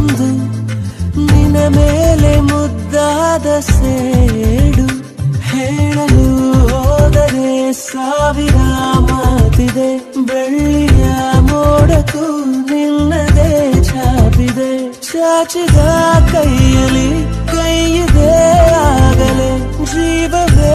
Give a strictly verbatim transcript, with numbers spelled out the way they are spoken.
ಒಂದು ನಿನ್ನ ಮೇಲೆ ಮುದ್ದಾದ ಸೇಡು ಹೇಳಲು ಹೋದರೆ ಸಾವಿರ ಮಾತಿದೆ ಬೆಳ್ಳಿಯ ಮೋಡಕ್ಕೂ ನಿನ್ನದೇ ಛಾಪಿದೆ ಚಾಚಿದ ಕೈಯಲ್ಲಿ ಕೈಯಿದೆ ಆಗಲೇ ಜೀವವೇ